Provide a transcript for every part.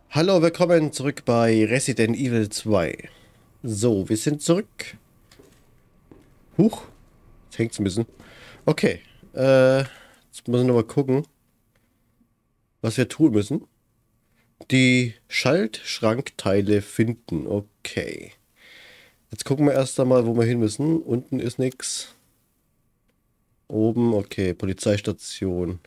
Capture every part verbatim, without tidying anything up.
Hallo, willkommen zurück bei Resident Evil zwei. So, wir sind zurück. Huch, jetzt hängt's ein bisschen. Okay, äh, jetzt muss ich nochmal gucken, was wir tun müssen. Die Schaltschrankteile finden. Okay. Jetzt gucken wir erst einmal, wo wir hin müssen. Unten ist nichts. Oben, okay, Polizeistation.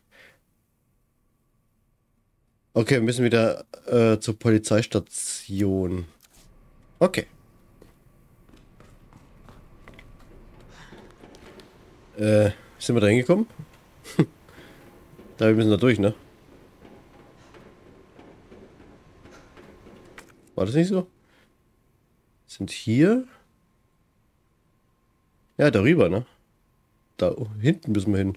Okay, wir müssen wieder äh, zur Polizeistation. Okay. Äh, sind wir da hingekommen? Da wir müssen da durch, ne? War das nicht so? Sind hier? Ja, darüber, ne? Da hinten müssen wir hin.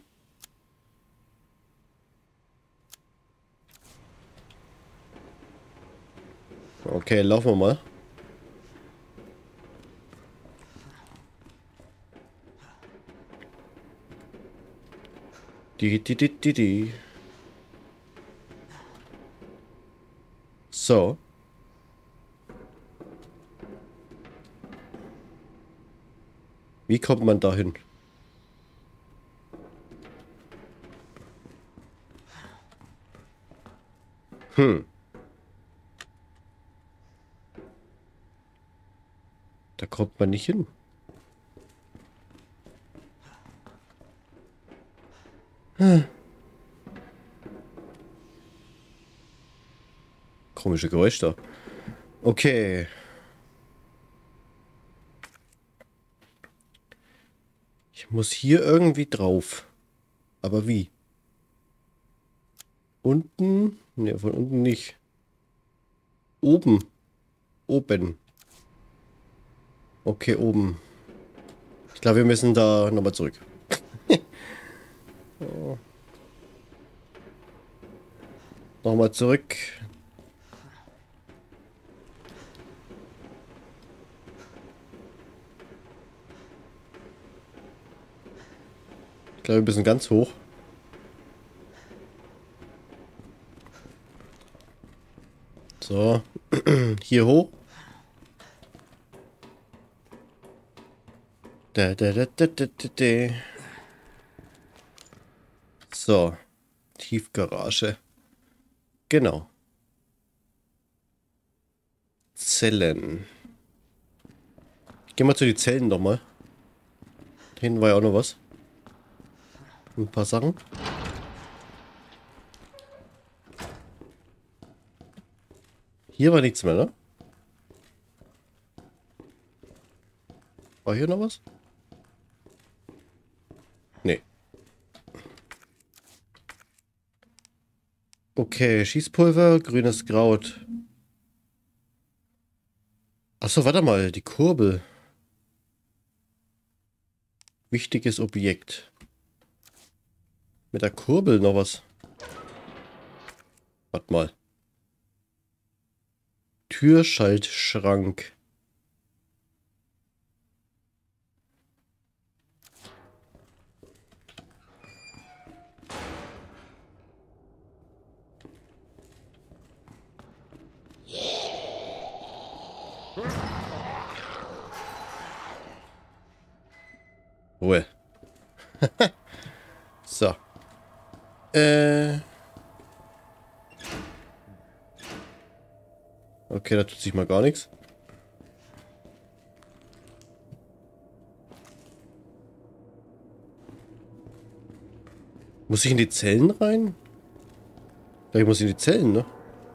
Okay, laufen wir mal. Die, die, die, die, die. So. Wie kommt man da hin? Hm. Da kommt man nicht hin. Hm. Komische Geräusche da. Okay. Ich muss hier irgendwie drauf. Aber wie? Unten? Ne, von unten nicht. Oben. Oben. Okay, oben. Ich glaube, wir müssen da nochmal zurück. Oh. Nochmal zurück. Ich glaube, wir müssen ganz hoch. So. Hier hoch. Da, da, da, da, da, da, da. So. Tiefgarage. Genau. Zellen. Gehen wir zu den Zellen nochmal. Da hinten war ja auch noch was. Ein paar Sachen. Hier war nichts mehr, ne? War hier noch was? Nee. Okay, Schießpulver, grünes Kraut. Achso, warte mal, die Kurbel. Wichtiges Objekt. Mit der Kurbel noch was. Warte mal. Türschaltschrank. Ruhe. So. Äh. Okay, da tut sich mal gar nichts. Muss ich in die Zellen rein? Ja, ich muss in die Zellen, ne?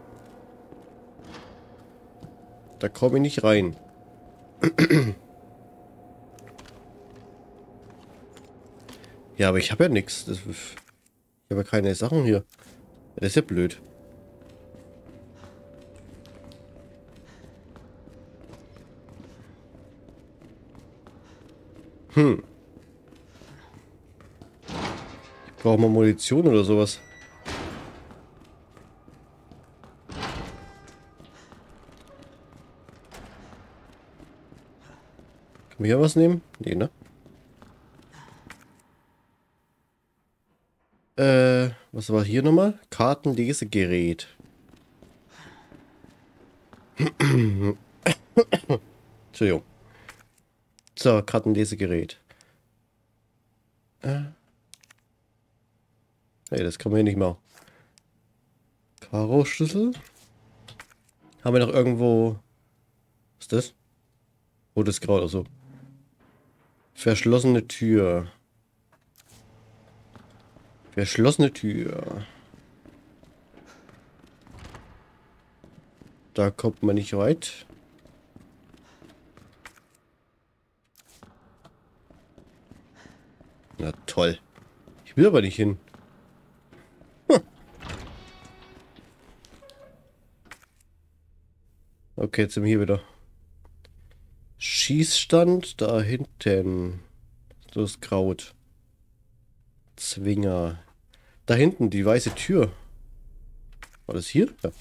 Da komme ich nicht rein. Ja, aber ich habe ja nichts. Ich habe ja keine Sachen hier. Das ist ja blöd. Hm. Ich brauche mal Munition oder sowas. Kann man hier was nehmen? Nee, ne? Äh, was war hier nochmal? Kartenlesegerät. Entschuldigung. So, Kartenlesegerät. Äh. Hey, das kann man hier nicht machen. Karo-Schlüssel. Haben wir noch irgendwo... Was ist das? Rotes Grau oder so. Verschlossene Tür. Verschlossene Tür. Da kommt man nicht weit. Na toll. Ich will aber nicht hin. Hm. Okay, jetzt sind wir hier wieder. Schießstand da hinten. Das Kraut. Zwinger. Da hinten, die weiße Tür. War das hier? Ja.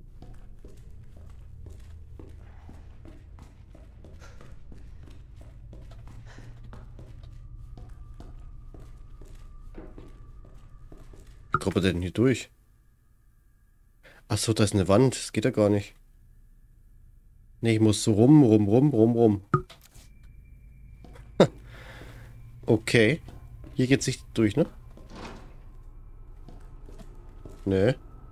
Wie kommt man denn hier durch? Achso, da ist eine Wand. Das geht ja gar nicht. Ne, ich muss so rum, rum, rum, rum, rum. Okay. Hier geht's nicht durch, ne? Ne.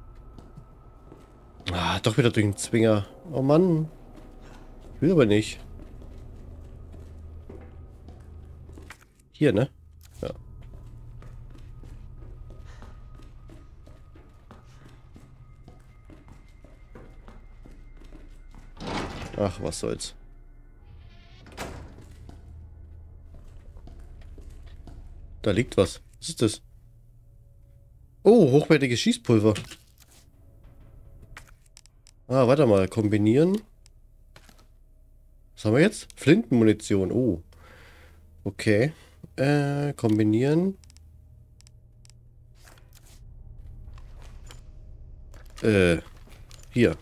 Ah, doch wieder durch den Zwinger. Oh Mann. Ich will aber nicht. Hier, ne? Ja. Ach, was soll's. Da liegt was. Was ist das? Oh, hochwertiges Schießpulver. Ah, warte mal. Kombinieren. Was haben wir jetzt? Flintenmunition. Oh. Okay. Äh, kombinieren. Äh, hier.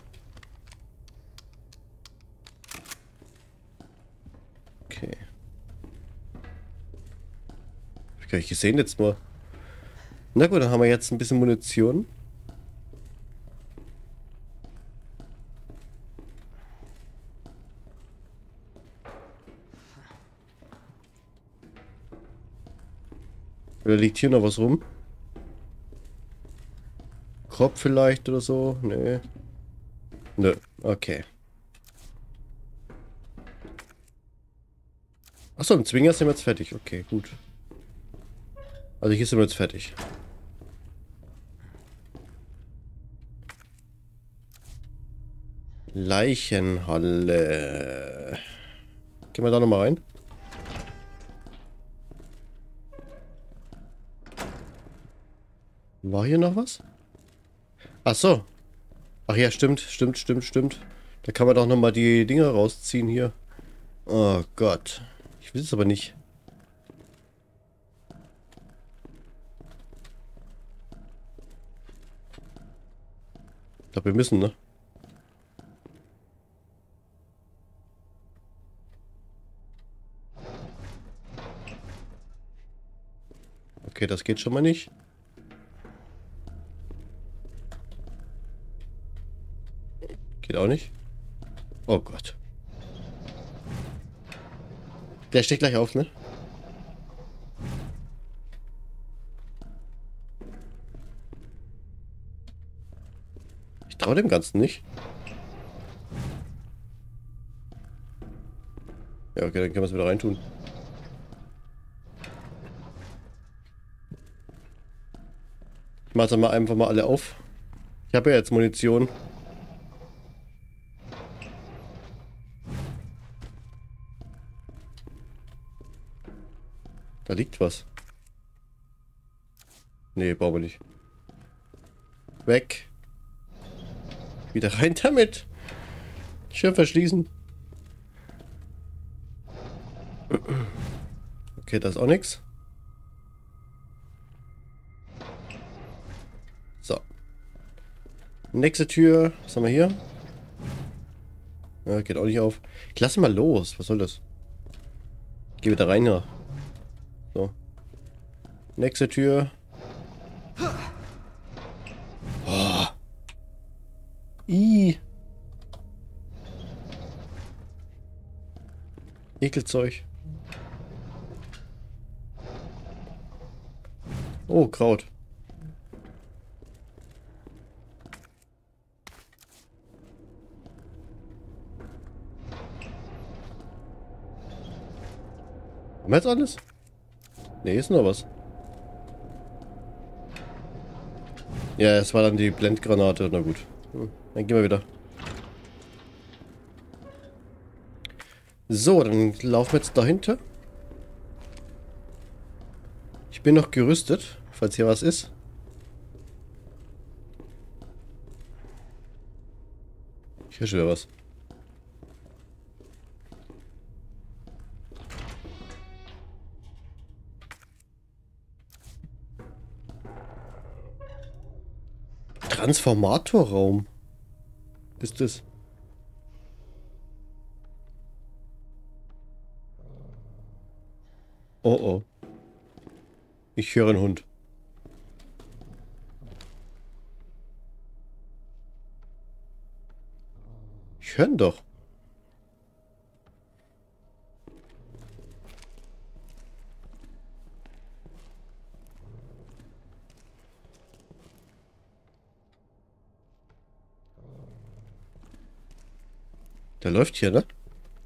Okay. Hab ich gar nicht gesehen jetzt mal. Na gut, dann haben wir jetzt ein bisschen Munition. Oder liegt hier noch was rum? Kopf vielleicht oder so? Nee. Nö, okay. Achso, im Zwinger sind wir jetzt fertig. Okay, gut. Also hier sind wir jetzt fertig. Leichenhalle. Gehen wir da nochmal rein. War hier noch was? Ach so. Ach ja, stimmt, stimmt, stimmt, stimmt. Da kann man doch nochmal die Dinger rausziehen hier. Oh Gott. Ich will es aber nicht. Ich glaube, wir müssen, ne? Okay, das geht schon mal nicht. Geht auch nicht. Oh Gott. Der steht gleich auf, ne? Ich traue dem Ganzen nicht. Ja, okay, dann können wir es wieder reintun. Ich mache mal einfach mal alle auf. Ich habe ja jetzt Munition. Da liegt was. Nee, brauchen wir nicht. Weg. Wieder rein damit. Schön verschließen. Okay, da ist auch nichts. So. Nächste Tür. Was haben wir hier? Ja, geht auch nicht auf. Ich lasse mal los. Was soll das? Ich gehe wieder rein hier. So. Nächste Tür. Oh. I. Ekelzeug. Oh, Kraut. Haben wir jetzt alles? Ne, ist noch was. Ja, es war dann die Blendgranate. Na gut. Hm, dann gehen wir wieder. So, dann laufen wir jetzt dahinter. Ich bin noch gerüstet, falls hier was ist. Ich höre schon wieder was. Transformatorraum. Was ist das? Oh oh. Ich höre einen Hund. Ich höre ihn doch. Der läuft hier, ne?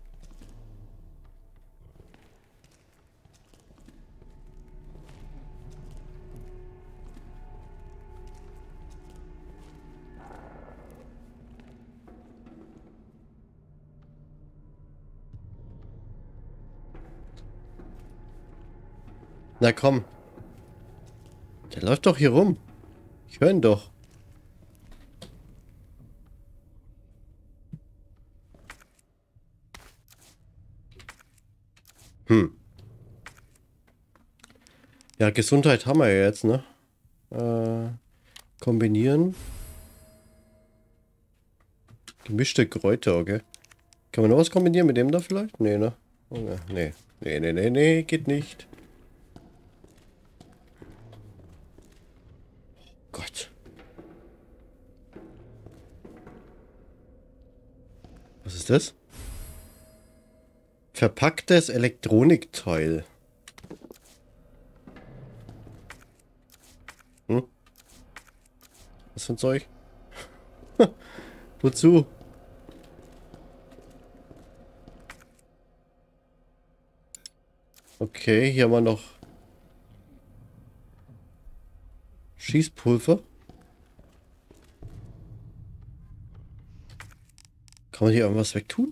Na komm. Der läuft doch hier rum. Ich höre ihn doch. Hm. Ja, Gesundheit haben wir ja jetzt, ne? Äh, kombinieren. Gemischte Kräuter, okay. Kann man noch was kombinieren mit dem da vielleicht? Nee, ne? Oh, ne. Nee. Nee, nee, nee, nee, geht nicht. Gott. Was ist das? Verpacktes Elektronikteil. Hm? Was für ein Zeug? Wozu? Okay, hier haben wir noch Schießpulver. Kann man hier irgendwas wegtun?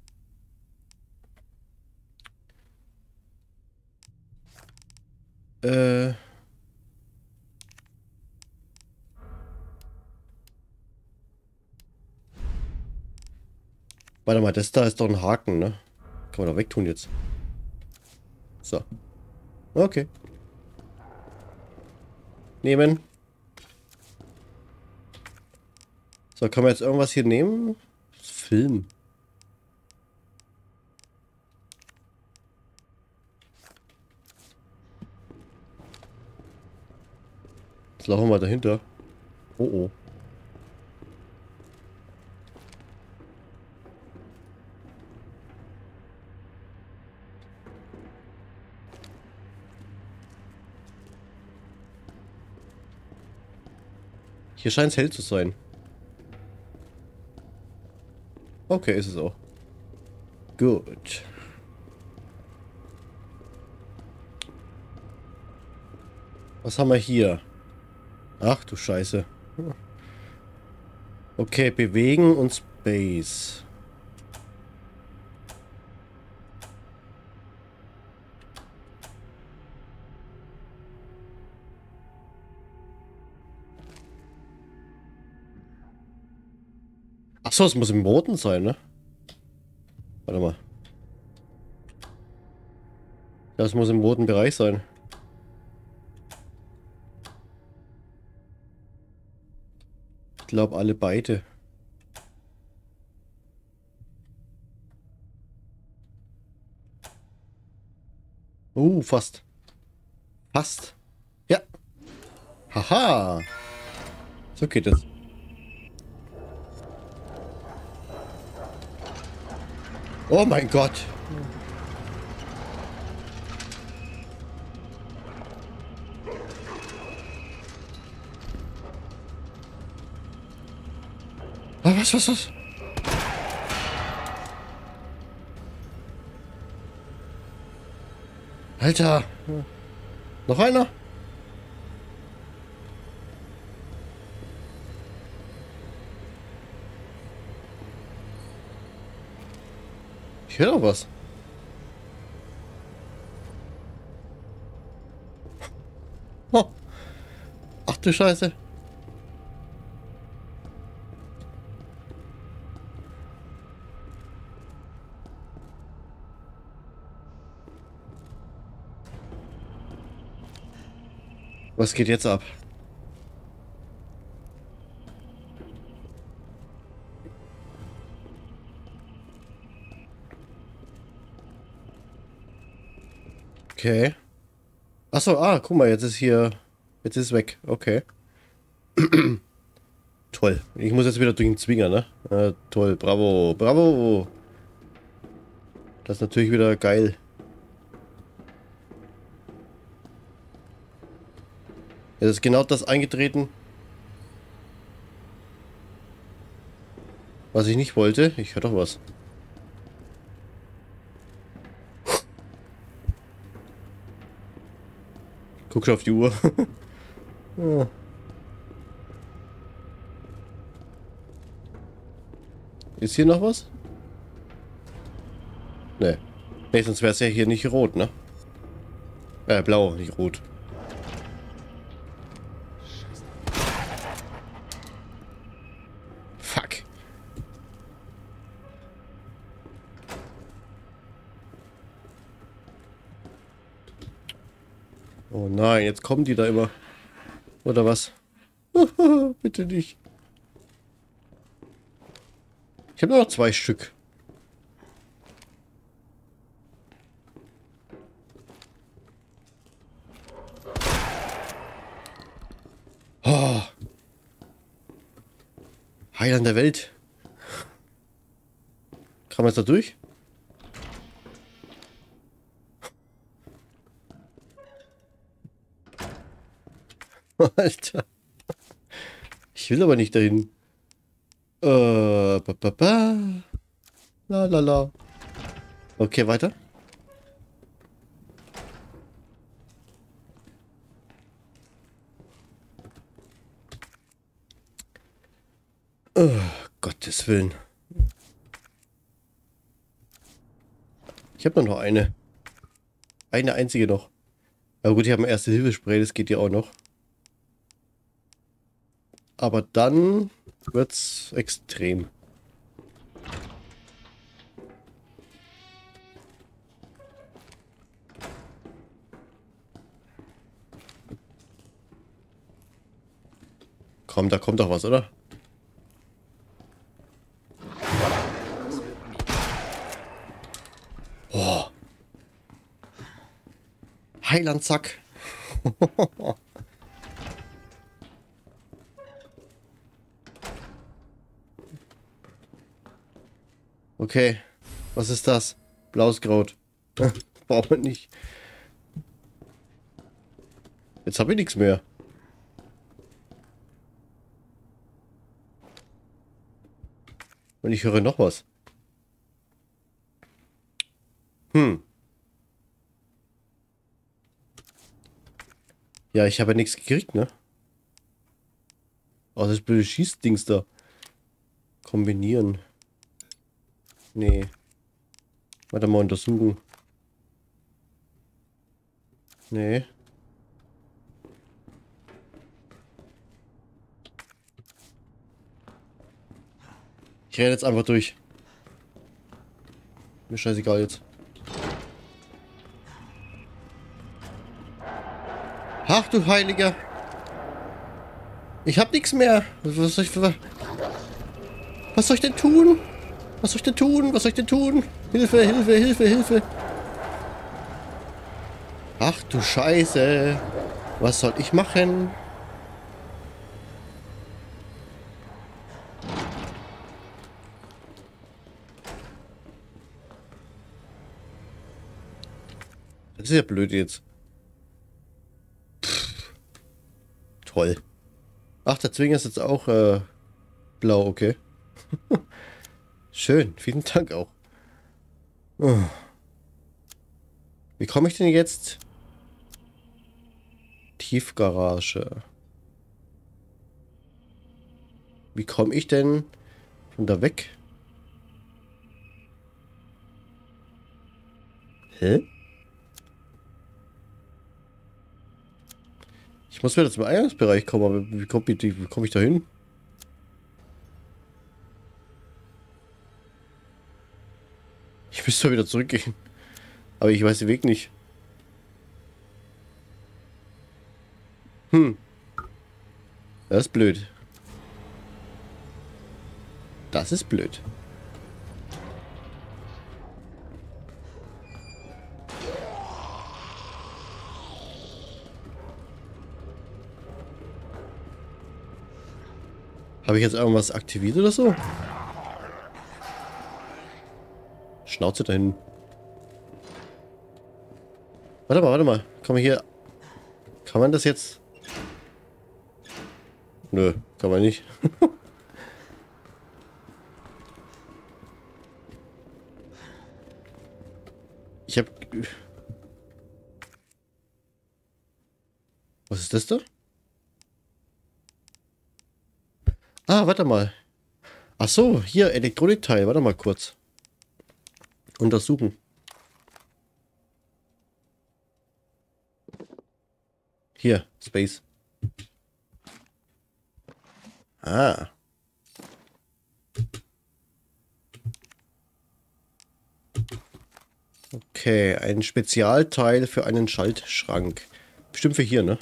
Äh. Warte mal, das da ist doch ein Haken, ne? Kann man doch wegtun jetzt. So. Okay. Nehmen. So, kann man jetzt irgendwas hier nehmen? Film. Jetzt laufen wir mal dahinter. Oh oh. Hier scheint es hell zu sein. Okay, ist es auch. Gut. Was haben wir hier? Ach du Scheiße. Okay, bewegen und Space. Achso, es muss im Roten sein, ne? Warte mal. Das muss im roten Bereich sein. Ich glaube alle beide. Uh, fast. Fast. Ja. Haha. So geht es. Oh mein Gott. Ah, was, was, was? Alter. Noch einer? Ich höre doch was. Oh. Ach du Scheiße. Was geht jetzt ab? Okay. Achso, ah, guck mal, jetzt ist hier... Jetzt ist es weg. Okay. Toll. Ich muss jetzt wieder durch den Zwinger, ne? Äh, toll. Bravo. Bravo. Das ist natürlich wieder geil. Jetzt ist genau das eingetreten, was ich nicht wollte. Ich höre doch was. Guck schon auf die Uhr. Ja. Ist hier noch was? Ne. Ne, sonst wäre es ja hier nicht rot, ne? Äh, blau, nicht rot. Fuck. Oh nein, jetzt kommen die da immer. Oder was? Bitte nicht. Ich habe nur noch zwei Stück. Oh. Heiland der Welt. Kann man jetzt da durch? Alter. Ich will aber nicht dahin. Äh, ba, ba, ba. La, la, la. Okay, weiter. Oh, Gottes Willen. Ich habe nur noch eine. Eine einzige noch. Aber gut, ich habe ein Erste-Hilfe-Spray, das geht ja auch noch. Aber dann wird's extrem. Komm, da kommt doch was, oder? Oh. Heilandsack. Okay. Was ist das? Blaues Kraut. Braucht man nicht. Jetzt habe ich nichts mehr. Und ich höre noch was. Hm. Ja, ich habe ja nichts gekriegt, ne? Oh, das blöde Schießdings da. Kombinieren. Nee. Warte mal untersuchen. Nee. Ich renne jetzt einfach durch. Mir scheißegal jetzt. Ach du Heiliger. Ich hab nichts mehr. Was soll ich, was soll ich denn tun? Was soll ich denn tun? Was soll ich denn tun? Hilfe, Hilfe, Hilfe, Hilfe. Ach du Scheiße. Was soll ich machen? Das ist ja blöd jetzt. Pff. Toll. Ach, der Zwinger ist jetzt auch äh, blau, okay. Schön, vielen Dank auch. Oh. Wie komme ich denn jetzt? Tiefgarage. Wie komme ich denn von da weg? Hä? Ich muss wieder zum Eingangsbereich kommen, aber wie komme ich, wie komm ich da hin? Ich müsste wieder zurückgehen. Aber ich weiß den Weg nicht. Hm. Das ist blöd. Das ist blöd. Habe ich jetzt irgendwas aktiviert oder so? Schnauze da hinten. Warte mal, warte mal. Kann man hier... Kann man das jetzt... Nö, kann man nicht. Ich hab... Was ist das da? Ah, warte mal. Ach so, hier, Elektronikteil. Warte mal kurz. Untersuchen. Hier, Space. Ah. Okay, ein Spezialteil für einen Schaltschrank. Bestimmt für hier, ne?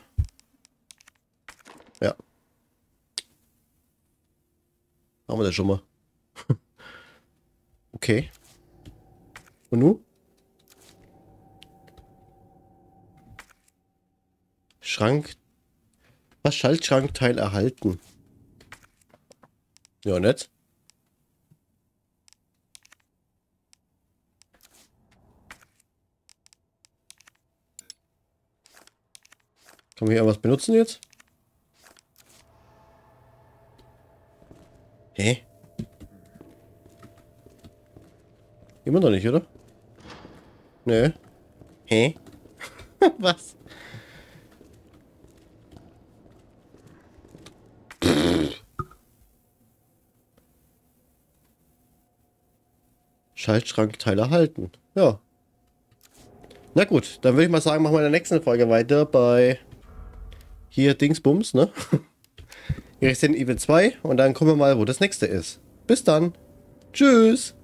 Ja. Haben wir das schon mal. Okay. Und nun? Schrank. Was? Schaltschrankteil erhalten. Ja, nett. Kann man hier irgendwas benutzen jetzt? Hä? Immer noch nicht, oder? Nö. Hä? Was? Schaltschrankteil erhalten. Ja. Na gut, dann würde ich mal sagen, machen wir in der nächsten Folge weiter bei hier Dingsbums, ne? Resident Evil zwei und dann gucken wir mal, wo das nächste ist. Bis dann. Tschüss.